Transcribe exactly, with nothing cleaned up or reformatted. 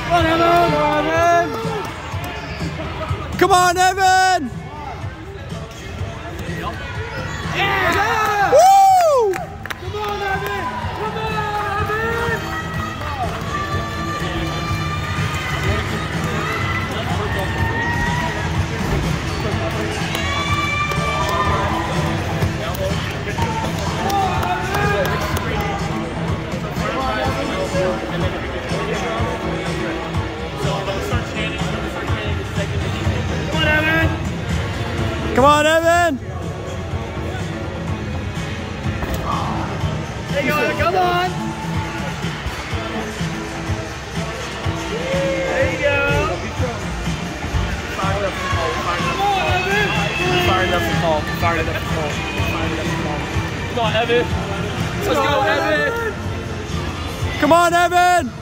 Come on, Evan! Come on, Evan! Yeah! Woo! Come on, Evan! Come on, Evan! Come on, Evan! There you go, come on! There you go! Fired up the hole. Come on, Evan! Fired up the hole. Fired up the hole. Fired up the hole. Come on, Evan. Let's go, Evan. Come on, Evan!